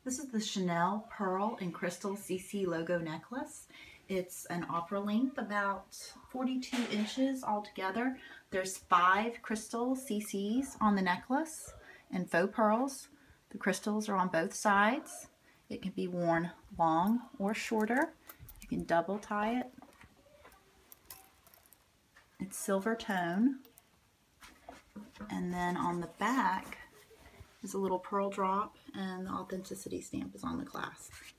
This is the Chanel Pearl and Crystal CC logo necklace. It's an opera length, about 42 inches altogether. There's 5 crystal CCs on the necklace and faux pearls. The crystals are on both sides. It can be worn long or shorter. You can double tie it. It's silver tone. And then on the back is a little pearl drop, and the authenticity stamp is on the clasp.